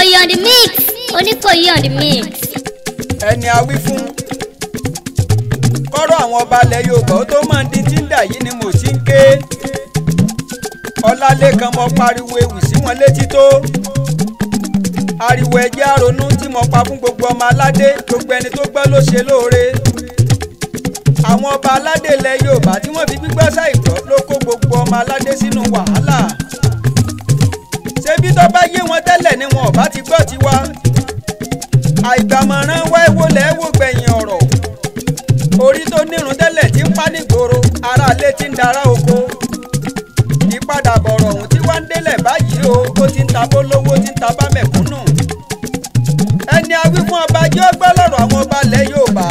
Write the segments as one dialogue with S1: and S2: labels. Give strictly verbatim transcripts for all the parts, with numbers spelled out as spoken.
S1: Oníkòyí on the mix. Oníkòyí on the mix.
S2: ẹni a wí fún kọ́rọ̀ àwọn ọba ilẹ̀ Yorùbá ó tó máa ń di tí ń dà yìí ni mo ti ń ké Ọlálékan mo pariwo ewì sí wọn létí tó ariwo ẹjẹ́ àrònú tí mo pa fún gbogbo ọmọ aládé gbogbo ẹni tó gbọ́ ló ṣe lóore àwọn ọba aládé ilẹ̀ Yorùbá tí wọ́n fi gbígbọ́ ṣàìgbọ́ ló kó gbogbo ọmọ aládé sínú wàhálà ṣebí tó bá yé wọn tẹ́lẹ̀ ni wọn ò bá ti gbọ́ tiwa àìgbàmọ̀ràn wá ewo lẹ́wọ́ gbẹ̀yìn ọ̀rọ̀ orí tó nírun tẹ́lẹ̀ tí ń pa nígboro aráalé tí ń dara oko ìpadàbọ̀rọ̀ ọ̀hún tí wá ń délẹ̀ báyìí o ó ti ń ta bólówó tí ń ta bá mẹ̀kúnnù ẹni a wí fún ọba jẹ́ ọgbẹ́ lọ́rọ̀ àwọn ọba ilẹ̀ Yorùbá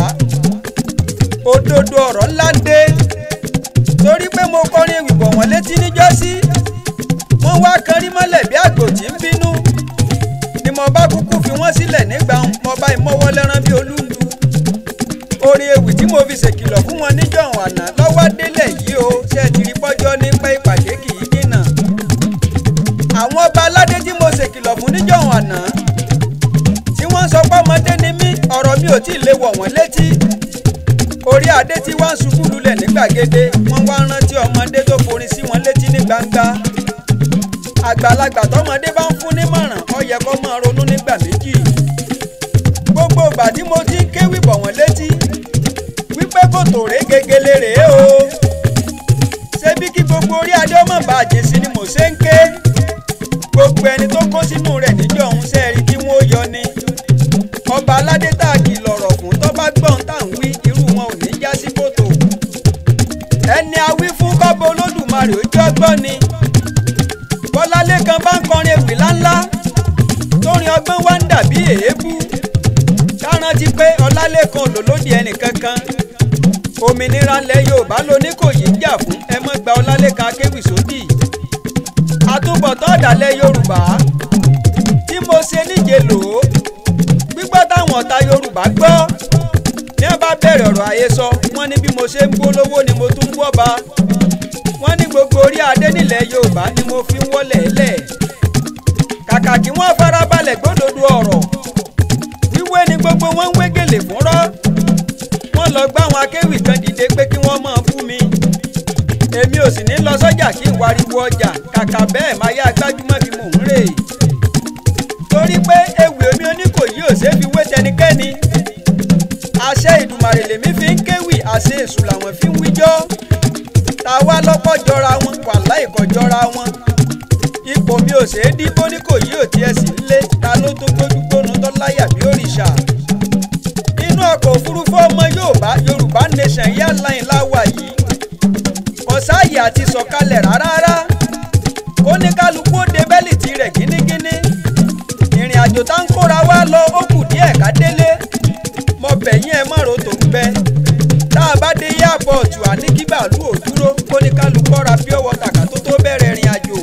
S2: òdodo ọ̀rọ̀ ńlá ń dé torí pé mo kọrin ewì bọ̀ wọ́n létí níjọ́sí wọ́n wá kanrí mọ́lẹ̀ bí àgbò tí ń bínú ni mo bá kúkú fi wọ́n sílẹ̀ nígbà mo bá ìmọ̀wọ́ lẹ́rán bí olúndu orin ewì tí mo fi ṣèkìlọ̀ fún wọn níjọ̀hún àná lọ́wọ́ délẹ̀ yìí o ṣe ti rí pọ́jọ́ ní pẹ́ ìpàdé kì í dínà àwọn ọba aládé tí mo ṣèkìlọ̀ fún níjọ̀hún àná tí wọ́n sọ pé ọmọdé ni mí ọ̀rọ̀ mi ò tí ì lè wọ̀ wọ́n létí orí adé tí wọ́n ṣubú lulẹ̀ ní gbàgede wọ́n wá rántí ọmọdé tó forin sí wọn létí ní gbangba àgbàlagbà tọmọdé bá ń fún nímọ̀ràn ó yẹ kó máa ronú nígbà méjì gbogbo ìgbà tí mo ti ń kéwì bọ̀ wọ́n létí wípé kò tó ré gegele rèé o ṣebí kí gbogbo orí adé ọmọ bá jèsì ni mo ṣe ń ké gbogbo ẹni tó kó sínú rẹ̀ níjọ́ òun ṣe rí kí wọ́n yọ ni ọba aládé tá a kì lọ̀rọ̀ fún tó bá gbọ́n tá à ń wí irú wọn ò ní já sí kòtò ẹni a wí fún kọ́bọ Olódùmarè ó jọ́ gbọ́ ni Ọlálékan bá ń kọrin ewì láńlá tórin ọgbọ́n wá ń dàbí èébú kárántí pé Ọlálékan lòlódì ẹnì kankan òmìnira ilẹ̀ Yorùbá lóníkòyí ń jà fún ẹ mọ́ gba Ọlálékan akéwì sódì àtúbọ̀tán ọ̀dàlẹ̀ Yorùbá tí mo ṣe níje lò ó gbígbọ́ táwọn ọ̀tá Yorùbá gbọ́ ní wọ́n bá bẹ̀rẹ̀ ọ̀rọ̀ àhesọ wọ́n ní bí mo ṣe ń gbólówó ni mo tún ń wọ́ba wọ́n ní gbogbo orí adé nílẹ̀ Yorùbá ni mo fi ń wọ́lẹ̀ lẹ̀ kàkà kí wọ́n farabalẹ̀ gbódòdó ọ̀rọ̀ wíwé ni gbogbo wọn ń wé gèlè fúnrọ́ wọ́n lọ gbá àwọn akéwì kan dìde pé kí wọ́n máa bú mi èmi ò sì ní lọ sọ́jà kí n wariwo ọjà kàkà bẹ́ẹ̀ máa yá gbájúmọ́ bí mò ń rè torí pé ewì omi Oníkòyí ò ṣeé fi wé tẹnikẹ́ni àṣẹ Ìdùmarè lèmi fi ń kéwì àṣẹ èṣù làwọn fi ń wíjọ́ tàwa lọ́pọ̀ jọra wọn wàláhì kò jọra wọn ipò mi ò ṣeé dí b'Oníkòyí ò tiẹ̀ sí lé ta ló tó gbójúgbónú tó láyà bí òrìṣà inú ọkọ̀ òfurufú ọmọ Yorùbá Yorùbá nation yá láyìn láwà yìí kò sáàyè àti sọ̀kalẹ̀ rárá kó ní kálukú ó de bẹ́lìtì rẹ̀ gínígíní ìrìn àjò tá ń kóra wá lọ ó kù díẹ̀ ká délé mo bẹ̀yìn ẹ mọ̀rọ̀ tó ń bẹ tá a bá dé yáàpọ̀tù àní kí bàálù ò dúró kó ní kálukú ọ̀ra pure water kà tó tó bẹ̀rẹ̀ ìrìn àjò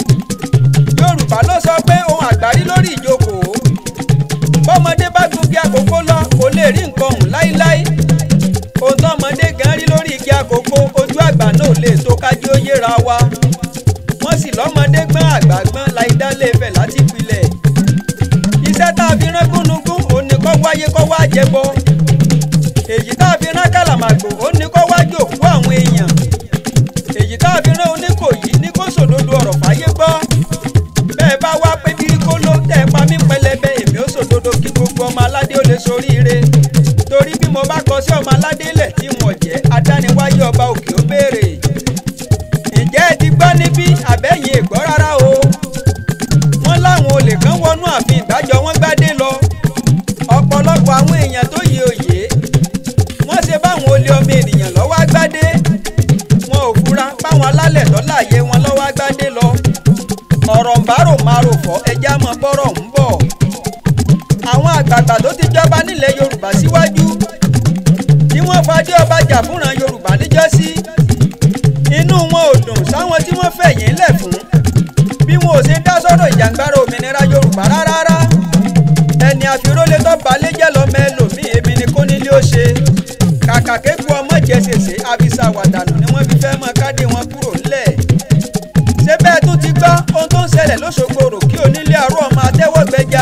S2: Yorùbá ló sọ pé ohun àgbárí lórí ìjókòó bọ́mọdé bá gun igi àkókó lọ kò lè rí nǹkan ọ̀hún láíláí ohun tọ́mọdé gan rí lórí igi àkókó ojú àgbà náà lè tó kájú ó yéra wa wọ́n sì lọ́mọdé gbọ́n àgbà gbọ́n láìdá lè fẹ̀ láti pilẹ̀ iṣẹ́ tá a fi rán gúnugún òun ni kó wáyé kó wá jẹbọ èyí tá a fi rán kàlàmàgbò ó ní kó wá jòkú àwọn èèyàn èyí tá a fi rán Oníkòyí ní kó sòdodo ọ̀rọ̀ fáyé gbọ́ bẹ́ẹ̀ bá wá pé bíríkó ló tẹ̀ pa mí pẹlẹbẹ èmi ó sòdodo kí gbogbo ọmọ aládé ó lè soríire torí bí mo bá kọ sí ọmọ aládé lẹ̀ tí wọ́n jẹ́ adániwáyé ọba òkè ó béèrè ǹjẹ́ ẹ ti gbọ́ níbí àbẹ́yìn ègbọ́ rárá o wọ́n láwọn olè kan wọnú ààfin ìgbàjọ wọn gbádé lọ ọ̀pọ̀lọpọ̀ àwọn èèyàn tó yẹ òye wọ́n ṣe báwọn olè ọmọ ènìyàn lọ́wọ́ agbádé wọn ò fura báwọn alálẹ̀ lọ́láyé wọn lọ́wọ́ agbádé lọ ọ̀rọ̀ ń bárò márò fọ́ ẹja mọ bọ́rọ̀ ń bọ̀ àwọn àgbààgbà tó ti jọba nílẹ̀ Yorùbá síwájú tí wọ́n fadé ọba jà fúnran Yorùbá níjọ́sí inú wọn ò dùn sáwọn tí wọ́n fẹ̀yìn lẹ̀ fún bí wọn ò ṣe dá sọ́rọ̀ ìjàngbara òmìnira Yorùbá rárá ẹni àfirólé tó balẹ̀ jẹ́ lọ́mọ ẹlòmíì èmi ni kó nílé ó ṣe kàkà kéku ọmọ jẹ́sẹ̀sẹ̀ abisa wàdànù ni wọ́n fi fẹ́ mọ kádé wọn kúrò ńlẹ̀ ṣé bẹ́ẹ̀ tó ti gbọ́ ohun tó ń ṣẹlẹ̀ lóṣogbo rò kí onílé àárọ̀ ọmọ atẹ́wọ́gbẹ́já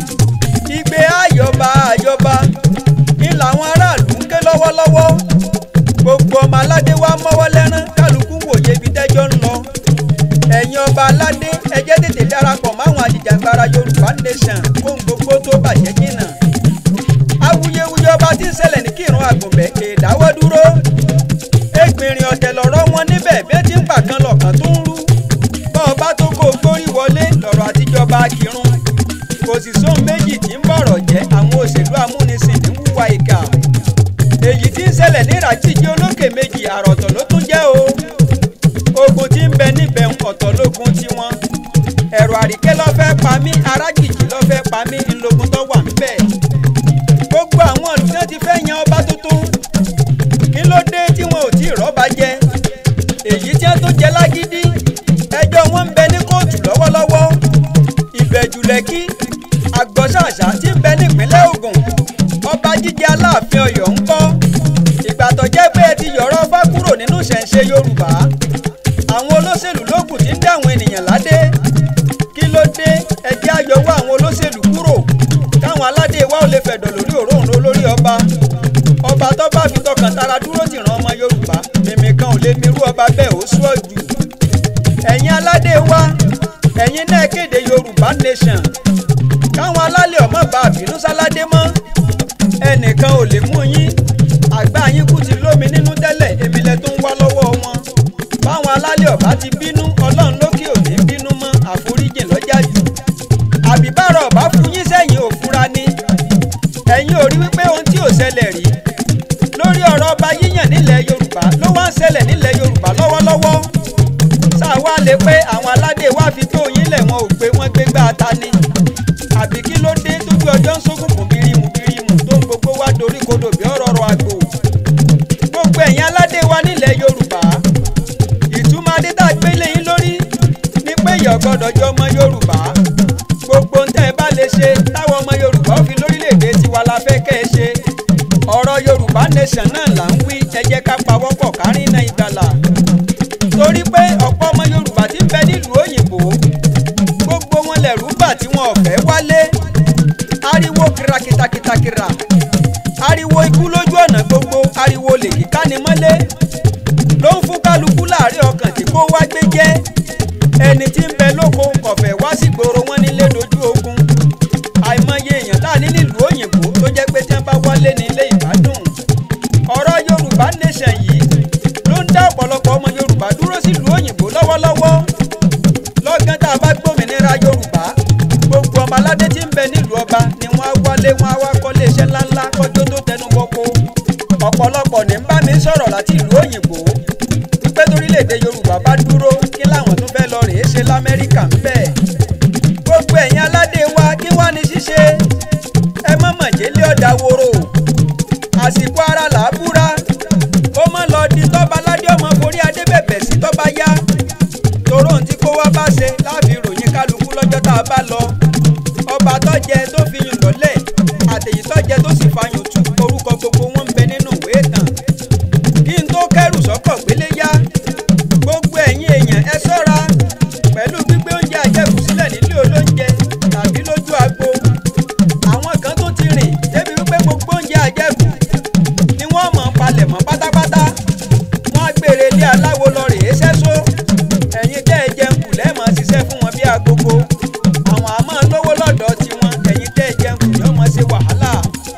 S2: igbe àyọba àyọba ní làwọn aráàlú ń ké lọ́wọ́lọ́wọ́ gbogbo ọmọ aládé wa mọ́wọ́ lẹ́rán kálukú wòye ibi tẹ́jọ́ ń lọ ẹ̀yin ọba aládé ẹ jẹ́ tètè darapọ̀ máwọn ajìjàgbara Yorùbá nation kóhun gbogbo tó bàjẹ́ jìnnà awuyewuye ọba tí ń ṣẹlẹ̀ ní Kírun Àgùnbẹ́ èèdáwọ́ dúró ẹgbìnrin ọ̀tẹ̀ lọ̀rọ̀ wọn níbẹ̀ bí ẹ ti ń pàkan lọ̀kan tó ń rú bọ́ ọba tó kó gbórí wọlé lọ̀rọ̀ àtijọba Kírun kò sì sóhun méjì tí ń bọ̀rọ̀ jẹ́ àwọn òṣèlú amúnisìn ní wúwa ìkà èyí tí ń ṣẹlẹ̀ ní Ràjíjì olókè méjì àròtọ̀ ló tún jẹ́ o ogun tí ń bẹ níbẹ̀ ọ̀tọ̀ lógun tiwọn ẹ̀rọ àríkẹ́ ló fẹ́ pa mí Arájìjì ló fẹ́ pa mí ńlógun tó wà ńbẹ̀ gbogbo àwọn olùdíje ti fẹ́ yan ọba tuntun kí ló dé tí wọn ò tí ì rọ́bà jẹ èyí tí wọ́n tó jẹ lágídí ẹjọ́ wọn ń bẹ ní kóòtù lọ́wọ́lọ́wọ́ Ìbẹ̀jú Lẹ́kì Àgbọ̀ṣàṣà tí ń bẹ nípínlẹ̀ Ògùn ọba jíjẹ Aláàfin Ọ̀yọ́ ń kọ́ ìgbà tó jẹ́ pé ẹ ti yọ̀rọ̀ Ọba kúrò nínú ìṣẹ̀ǹṣe Yorùbá àwọn olóṣèlú lókù tí ń dá àwọn ènìyàn ládé kí ló dé ẹ jẹ́ á yọwọ́ àwọn olóṣèlú kúrò káwọn aládé wa ò lè fẹ̀dọ̀ lórí òróǹro lórí ọba ọba tó bá fi tọkàn tara dúró ti ràn ọmọ Yorùbá mímì kan ò lè mirú ọba bẹ́ẹ̀ ó sùọ́ jù ẹ̀yin aládé wa ẹ̀yin náà kéde Yorùbá nation káwọn alálẹ̀ ọmọ bá bínú sáládé mọ́ ẹnìkan ò lè mú yín àgbà yín kú ti lómi nínú tẹ́lẹ̀ èmi lẹ tó ń wá lọ́wọ́ wọn báwọn alálẹ̀ ọba ti bínú Ọlọ́run lókè ò ní bínú mọ́ àforíjìn lọ́jà jù àbíbárọ̀ ọba fún yín sẹ́yìn òfúra ni ẹ̀yin ò rí wípé ohun tí ò ṣẹlẹ̀ rí lórí ọ̀rọ̀ ọba yíyàn nílẹ̀ Yorùbá ló wá ń ṣẹlẹ̀ nílẹ̀ Yorùbá lọ́wọ́lọ́wọ́ sáà wá lè pé àwọn aládé wá fi tó yín lẹ̀ wọn ò pé wọ́n gbégbá ta ni àbí kí ló dé tójú ọjọ́ ń ṣókùnkùn bírímù bírímù tó ń gbogbo wá dorí kodò bí ọ̀rọ̀ ọ̀rọ̀ àgbò gbogbo ẹ̀yin aládé wa nílẹ̀ Yorùbá ìtumọ̀ adé tá a gbé lé yín lórí ní pé ìyá ọ̀gbọ́dọ̀ jọ ọmọ Yorùbá gbogbo ń tẹ́ ẹ bá lè ṣe táwọn ọmọ Yorùbá ó fi lórílẹ̀‐èdè tiwa la fẹ́ kẹ́ ẹ ṣe ọ̀rọ̀ Yorùbá nation náà là ń wí ẹ jẹ́ ká pawọ́pọ̀ kárí iná ìgbàlà torí pé ọ̀pọ̀ ọmọ Yorùbá tí ń bẹ nílùú òyìnbó gbogbo wọn lẹ̀rú bà tí wọn ò fẹ́ wálé ariwo kìràkìtàkìtàkìrà ariwo ikú lójú ọ̀nà gbogbo ariwo lè kíká ni mọ́lé ló ń fún kálukú láàrin ọkàn tí kò wá gbé jẹ́ ẹni tí ń bẹ lóko kọ̀fẹ́ wá sí gbòòrò wọn nílé dojú ogun àìmọye èèyàn láàní nílùú òyìnbó tó jẹ́ pé tí wọ́n bá wálé ní ilé ìbádùn ọ̀rọ̀ Yorùbá nation yìí ló ń dá ọ̀pọ̀lọpọ̀ ọmọ Yorùbá dúró sílùú òyìnbó lọ́wọ́lọ́wọ́ lọ́gán tá a bá gbòmìnira Yorùbá gbogbo ọmọ aládé tí ń bẹ nílùú ọba ni wọ́n á wálé wọn á wá kọ́lé iṣẹ́ ńláńlá kọjọ́ tó tẹnu bọ́kó ọ̀pọ̀lọpọ̀ ní ń bá mi sọ̀rọ̀ láti ìlú òyìnbó wípé torílẹ̀-èdè Yorùbá bá dúró kí láwọn tún fẹ́ lọ rèé ṣe l'Amẹ́ríkà ń bẹ̀ gbogbo ẹ̀yin aládé wa kí wá ní ṣíṣe ẹ mọ̀ mọ̀jẹ́lé ọ̀dà woro àsìkò ara là á búra ó mọ̀ lọ di tọ́ba aládé ọmọ forí adé bẹ̀bẹ̀ sí tọ́ba yá toró ohun tí kó wá bá ṣe láàfin ròyìn kálukú lọ́jọ́ tá a bá lọ ọba tọ́jẹ tó fi yùn lọ́lẹ̀ àtẹ̀yìn tọ́jẹ tó sì fàyùn tù orúkọ gbogbo wọn ń bẹ nínú ìwé ìtàn kí n tó kẹrù sọ́kọ̀ gbélé yá gbogbo ẹ̀yin èèyàn ẹ ṣọ́ra pẹ̀lú gbígbé oúnjẹ àjẹkù sílẹ̀ nílé olóúnjẹ tàbí lójú agbo àwọn kan tó ti rìn débi wípé gbogbo oúnjẹ àjẹkù ni wọ́n mọ̀ palẹ̀ mọ́ pátápátá wọ́n á gbére ilé aláwo lọ rèé sẹ́só ẹ̀yin tẹ́ ẹ jẹun kù lẹ́ẹ̀mọ́ ṣiṣẹ́ fún wọn bí agogo àwọn àmọ́ lówó lọ́dọ̀ tiwọn ẹ̀yin tẹ́ ẹ jẹun kù yóò mọ̀ ṣe wàhálà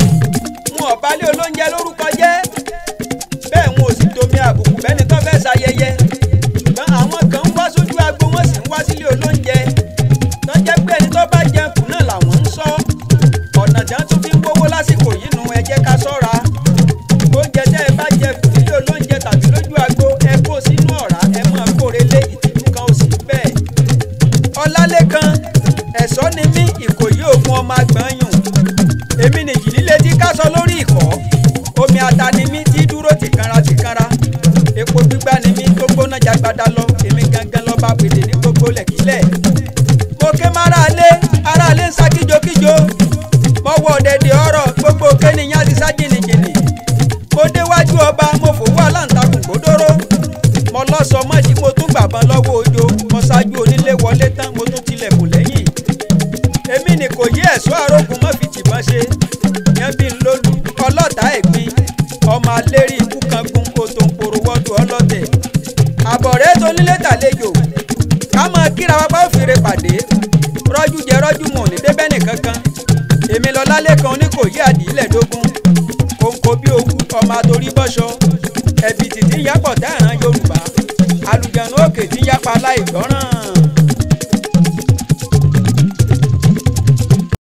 S2: wọn ò balẹ̀ olóúnjẹ lórúkọ jẹ́ bẹ́ẹ̀ wọn ò sì tomi àbùkù bẹ́ni tó fẹ́ ṣayẹyẹ ṣùgbọ́n àwọn kan ń wá sójú agbo wọ́n sì ń wá sílé olóúnjẹ tó jẹ́ pé ẹni tó bá jẹun kù náà làwọn ń sọ ọ̀nà tí wọ́n tún fi ń gbówó lásìkò yìí nu ẹ jẹ́ ká ṣọ́ra oúnjẹ tẹ́ ẹ bá jẹ kù nílé olóúnjẹ tàbí lójú agbo ẹ kó sínú ọ̀rá ẹ mọ̀ kóre lé ìtìjú kan ò sí bẹ́ẹ̀ Ọlálékan ẹ̀ṣọ́ ni mí Ìkòyí ògùn ọmọ àgbọ̀nyùn èmi nìyí líle tí ká sọ lórí ìkọ́ omi ata ni mí tí dúró tìkanra tìkanra epo gbígbá ni mí tó gbóná jagbada lọ èmi gangan lọ́ba pèdè ní gbogbo lẹ̀kílẹ̀ mo ké mára alé ara alé ń sa kíjokíjo mo wọ ọ̀dẹ̀dẹ̀ ọ̀rọ̀ gbogbo kéèyàn ti sá jìnnìjìnnì mo déwájú ọba mo fòwú aláǹtakùn gbódóró mo lọ́sọ mọ́jì mo tún gbàbọn lọ́wọ́ òjò mo ṣáájú onílé wọlé tán mo tún tilẹ̀kùn lẹ́yìn ẹnì kò yí ẹ̀ṣọ́ arógun mọ́ fi tìbọn ṣe yẹn bí ń lólu ọlọ́ta ẹ̀gbin ọmọ alérí ikú kan gun kòtò ń poro wọ́dù ọlọ́tẹ̀ àbọ̀rẹ́ tó nílé tàlejò ká mọ kíra wá bá òfìrè pàdé rọ́jú jẹ rọ́jú mọ̀ ní débẹ́ nìkankan èmi lọ lálẹ́ kan ní kò yí àdìílẹ̀ dógún kòǹkò bí owú ọmọ àtòrí bọ́ṣọ ẹ̀bìtì tí ń yápọ̀ tẹ́ràn Yorùbá àlùjànnú òkè tí ń yápa aláìgbọ́ràn.